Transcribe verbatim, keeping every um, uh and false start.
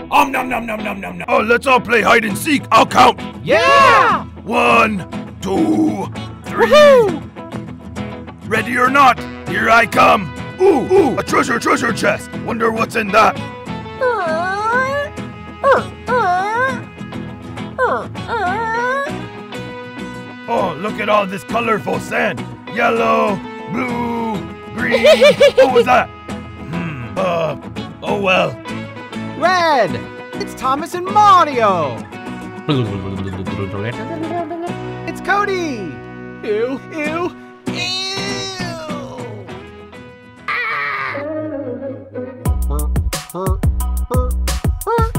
Om nom nom nom nom nom nom. Oh, let's all play hide and seek. I'll count. Yeah! One, two, three. Woohoo! Ready or not, here I come. Ooh, ooh, a treasure, treasure chest. Wonder what's in that. Oh, look at all this colorful sand. Yellow, blue, green. What was that? Hmm, uh, oh well. Red! It's Thomas and Mario! It's Cody! Ew, ew, ew!